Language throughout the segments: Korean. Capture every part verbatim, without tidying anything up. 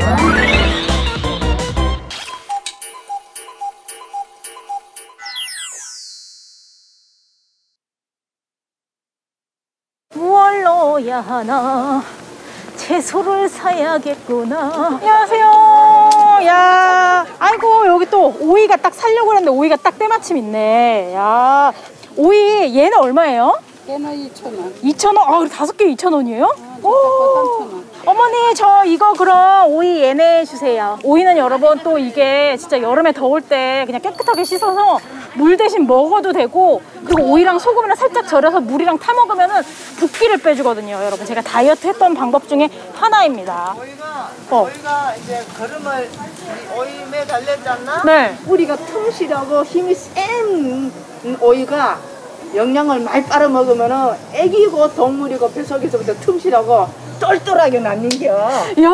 무얼 넣어야 하나 채소를 사야겠구나. 안녕하세요. 야, 아이고 여기 또 오이가 딱 살려고 했는데 오이가 딱 때마침 있네. 야, 오이 얘는 얼마예요? 얘는 이천 원. 이천 원? 아, 다섯 개 이천 원이에요? 아, 삼천 원. 어머니 저 이거 그럼 오이 얘네 주세요. 오이는 여러분 또 이게 진짜 여름에 더울 때 그냥 깨끗하게 씻어서 물 대신 먹어도 되고, 그리고 오이랑 소금이랑 살짝 절여서 물이랑 타 먹으면은 붓기를 빼주거든요. 여러분 제가 다이어트 했던 방법 중에 하나입니다. 오이가 어. 오이가 이제 걸음을 오이 매달렸잖아. 네. 우리가 틈실하고 힘이 센 오이가 영양을 많이 빨아 먹으면은 애기고 동물이고 뱃속에서부터 틈실하고 똘똘하게 남는겨. 이야.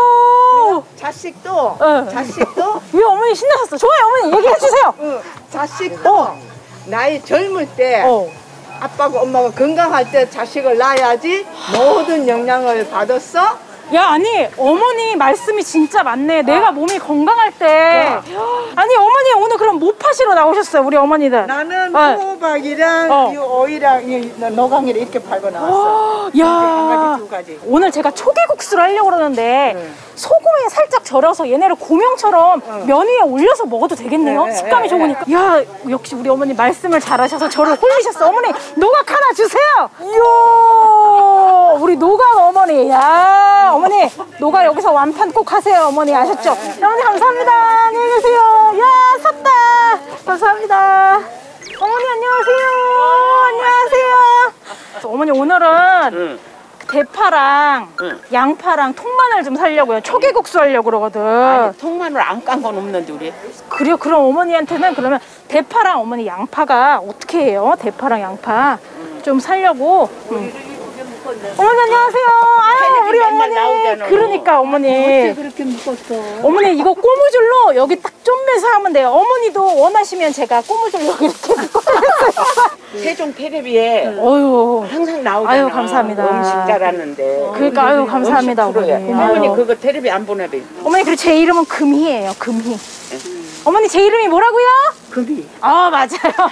자식도 네. 자식도 왜 어머니 신나셨어? 좋아요 어머니 얘기해 주세요. 응, 자식도 나이 젊을 때 어. 아빠가 엄마가 건강할 때 자식을 낳아야지 모든 영양을 받았어. 야, 아니 어머니 말씀이 진짜 맞네. 내가 몸이 건강할 때. 아니 어머니 오늘 그럼 뭐 파시러 나오셨어요 우리 어머니들? 나는 네. 호박이랑 어. 이 오이랑 이 노강이를 이렇게 팔고 나왔어. 야, 한 가지 두 가지. 오늘 제가 초계국수를 하려고 그러는데 네. 소금에 살짝 절여서 얘네를 고명처럼 어. 면 위에 올려서 먹어도 되겠네요. 네, 식감이 네, 좋으니까. 야, 역시 우리 어머니 말씀을 잘하셔서 저를 홀리셨어. 어머니 노각 하나 주세요. 이야, 우리 노각 어머니. 야, 어머니 노각 여기서 완판 꼭 하세요. 어머니 아셨죠? 어머니 감사합니다. 안녕히 계세요. 야, 샀다. 감사합니다. 어머니 안녕하세요. 안녕하세요. 어머니 오늘은 응. 대파랑 응. 양파랑 통마늘 좀 사려고요. 초계국수 하려고 그러거든. 아니, 통마늘 안 깐 건 없는데 우리. 그래요? 그럼 어머니한테는 그러면 대파랑 어머니 양파가 어떻게 해요? 대파랑 양파 응. 좀 사려고. 응. 어머니 안녕하세요. 아유 우리 어머니. 나오잖아. 그러니까 어머니. 어째 그렇게 묶었어? 어머니 이거 꼬무줄로 여기 딱 좀매서 하면 돼요. 어머니도 원하시면 제가 꼬무줄로 이렇게 묶어드렸어요. 세종 텔레비에 어휴. 항상 나오잖아. 아유, 감사합니다. 음식 잘하는데. 그러니까 아유 감사합니다 어머니. 어머니 아유. 그거 텔레비 안 보내봐. 어머니 그리고 제 이름은 금희예요. 금희. 어머니 제 이름이 뭐라고요? 금이. 아 맞아요.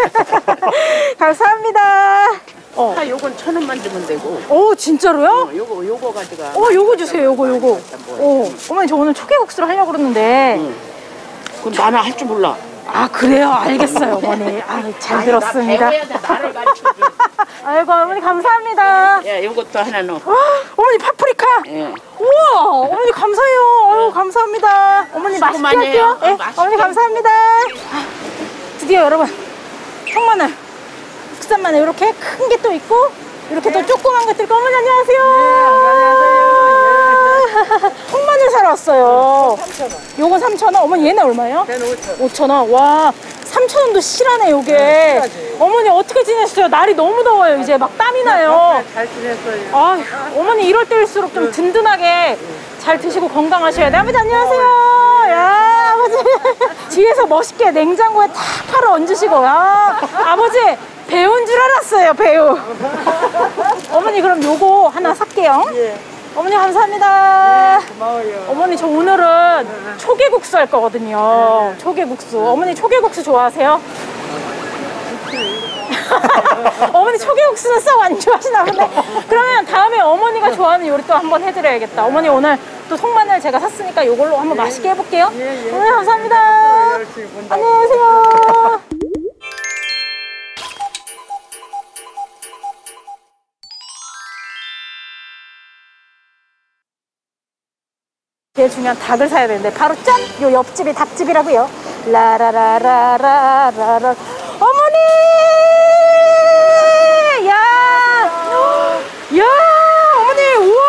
감사합니다. 어. 아, 요건 천 원만 주면 되고. 오 진짜로요? 어, 요거 요거 가져가. 어 요거 주세요. 요거 요거. 어. 어머니 저 오늘 초계국수를 하려고 그러는데. 응. 그건 나는 할 줄 몰라. 아 그래요? 알겠어요 어머니. 아, 잘 아니, 들었습니다. 나 배워야 돼. 나를 가르쳐줘. 아이고 어머니 감사합니다. 야, 요것도 하나 넣어. 와, 어머니 파프리카. 예. 우와 어머니 감사해요. 아유 감사합니다. 어머니 수고 맛있게 많이 할게요. 해요. 네, 어, 맛있게. 어머니 감사합니다. 아, 드디어 여러분 통마늘, 국산마늘 이렇게 큰 게 또 있고 이렇게 또 조그만 것들 있고. 어머니 안녕하세요. 통마늘 사러 왔어요. 삼천 원. 요거 삼천 원. 어머니 얘는 얼마예요? 걔는 오천 원. 오천 원. 와 삼천 원도 실하네 요게. 네, 실하지. 어머니 어떻게 지내셨어요? 날이 너무 더워요. 이제 막 땀이 나요. 잘 지냈어요. 아, 어머니 이럴 때일수록 좀 든든하게 잘 드시고 건강하셔야 돼요. 아버지 안녕하세요. 야, 아버지 뒤에서 멋있게 냉장고에 탁 팔아 얹으시고. 야, 아버지 배우인 줄 알았어요. 배우. 어머니 그럼 요거 하나 살게요. 예. 어머니 감사합니다. 고마워요. 어머니 저 오늘은 초계국수 할 거거든요. 초계국수. 어머니 초계국수 좋아하세요? 어머니 초계국수는 썩 안 좋아하시나 본데. 그러면 다음에 어머니가 좋아하는 요리 또 한번 해드려야겠다. 어머니 오늘 또 통마늘 제가 샀으니까 이걸로 한번 맛있게 해볼게요. 예, 예. 어머니 감사합니다. 열심히 본다. 안녕하세요. 제일 중요한 닭을 사야 되는데 바로 짠! 요 옆집이 닭집이라고요. 라라라라라라라. 어머니! 야! 야! 어머니! 우와!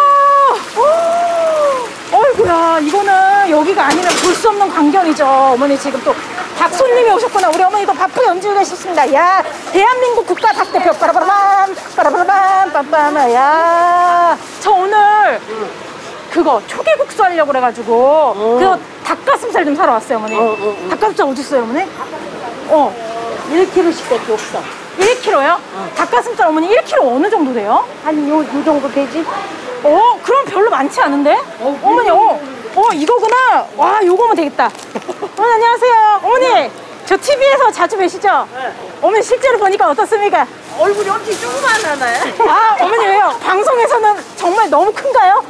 어이구야, 이거는 여기가 아니면 볼 수 없는 광경이죠. 어머니 지금 또 닭 손님이 오셨구나. 우리 어머니도 바쁘게 움직이고 계셨습니다. 야! 대한민국 국가 닭대표 빠라바라밤! 빠라바라밤! 빰빰! 야! 저 오늘 그거 초계국수 하려고 그래가지고 어. 그거 닭가슴살 좀 사러 왔어요 어머니. 어, 어, 어. 닭가슴살 어디 있어요 어머니? 어 일 킬로씩밖에 없어. 일 킬로그램요? 어. 닭가슴살 어머니 일 킬로그램 어느 정도 돼요? 한 요, 요 정도 되지? 어 그럼 별로 많지 않은데? 어, 어머니 어 어 이거구나. 와 요거면 되겠다. 어머니 안녕하세요. 어머니 저 티비에서 자주 뵈시죠? 네. 어머니 실제로 보니까 어떻습니까? 얼굴이 엄청 조그만하네. 아 어머니 왜요? 방송에서는 정말 너무 큰가요?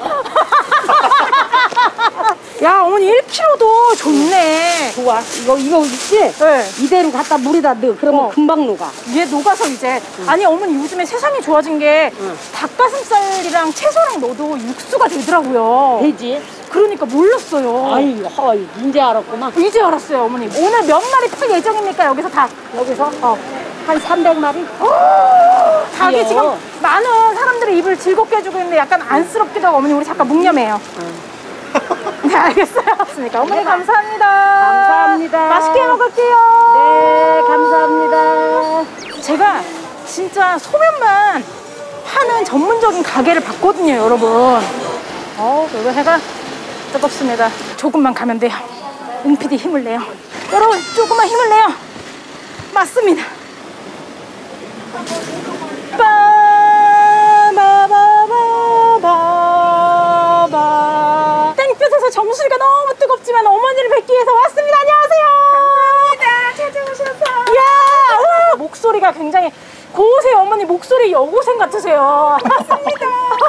야 어머니 일 킬로그램도 좋네. 좋아. 이거 이거 있지? 네. 이대로 갖다 물에다 넣어. 그러면 어. 금방 녹아. 얘 녹아서 이제 아니 어머니 요즘에 세상이 좋아진 게 응. 닭가슴살이랑 채소랑 넣어도 육수가 되더라고요. 되지? 그러니까 몰랐어요. 아이, 허이, 이제 알았구만. 이제 알았어요 어머니. 오늘 몇 마리 팔 예정입니까 여기서 닭? 여기서 어, 한 삼백 마리? 닭이 귀여워. 지금 많은 사람들의 입을 즐겁게 해주고 있는데 약간 안쓰럽기도 하고 어머니 우리 잠깐 묵념해요. 네 알겠어요. 맞습니까? 어머니 감사합니다. 감사합니다. 맛있게 먹을게요. 네, 감사합니다. 제가 진짜 소면만 하는 전문적인 가게를 봤거든요 여러분. 어 여기 해가 뜨겁습니다. 조금만 가면 돼요. 은피디 힘을 내요. 여러분 조금만 힘을 내요. 맞습니다. 빠바바바바 땡볕에서 정수리가 너무 뜨겁지만 어머니를 뵙기 위해서 왔습니다. 안녕하세요. 감사합니다. 찾아오셔서. 이야 와, 목소리가 굉장히 고우세요. 어머니 목소리 여고생 같으세요. 맞습니다.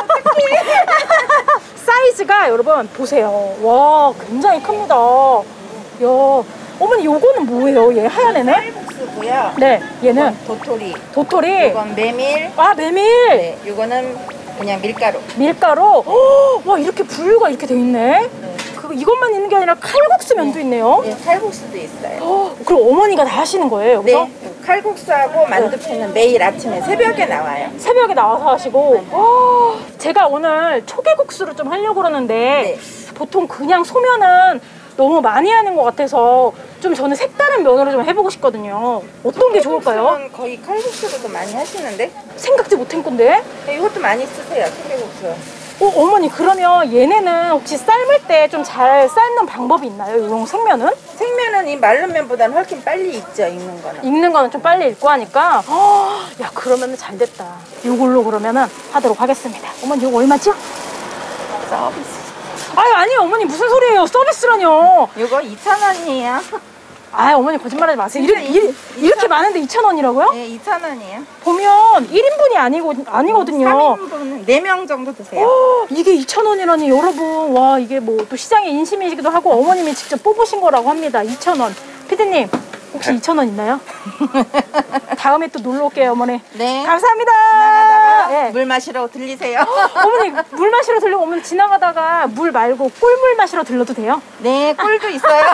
사이즈가 여러분 보세요. 와 굉장히 큽니다. 야 어머니 요거는 뭐예요? 얘 하얀 애는? 쌀국수고요. 네 얘는 도토리. 도토리. 이건 메밀. 아 메밀. 네, 이거는 그냥 밀가루. 밀가루. 허, 와 이렇게 분류가 이렇게 돼 있네. 네. 그 이것만 있는 게 아니라 칼국수 면도 있네요. 네, 칼국수도 있어요. 허, 그럼 어머니가 다 하시는 거예요 여기서? 네, 칼국수하고 만두피는 매일 아침에 새벽에 나와요. 새벽에 나와서 하시고. 허, 제가 오늘 초계국수를 좀 하려고 그러는데 네. 보통 그냥 소면은 너무 많이 하는 것 같아서 좀 저는 색다른 면으로 좀 해보고 싶거든요. 어떤 게 좋을까요? 칼국수는 거의 칼국수로도 많이 하시는데. 생각지 못한 건데. 네, 이것도 많이 쓰세요, 초계국수. 어, 어머니 그러면 얘네는 혹시 삶을 때 좀 잘 삶는 방법이 있나요? 이런 생면은? 생면은 이 마른 면보다는 훨씬 빨리 익죠, 익는 거는. 익는 거는 좀 빨리 익고 하니까 허, 야 그러면은 잘 됐다. 이걸로 그러면은 하도록 하겠습니다. 어머니 이거 얼마죠? 서비스. 아유 아니요 어머니 무슨 소리예요? 서비스라뇨. 이거 이천 원이에요. 아 어머니 거짓말하지 마세요. 진짜 이렇게, 이- 이렇게 많은데 이천 원이라고요? 네, 이천 원이에요. 보면 일 인분이 아니고, 아니거든요. 삼 인분은 네 명 정도 드세요. 어, 이게 이천 원이라니 여러분. 와 이게 뭐 또 시장의 인심이시기도 하고 어머님이 직접 뽑으신 거라고 합니다. 이천 원. 피디님 혹시 이천 원 있나요? 다음에 또 놀러 올게요 어머니. 네. 감사합니다. 지나가다가 예. 물 마시러 들리세요. 어머니 물 마시러 들려고 어머니 지나가다가 물 말고 꿀물 마시러 들러도 돼요? 네, 꿀도 있어요.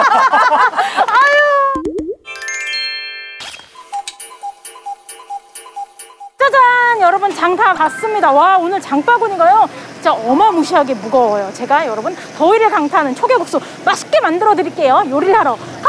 짜잔 여러분 장 다 갔습니다. 와 오늘 장바구니가요 진짜 어마무시하게 무거워요. 제가 여러분 더위를 강타하는 초계국수 맛있게 만들어 드릴게요. 요리를 하러 가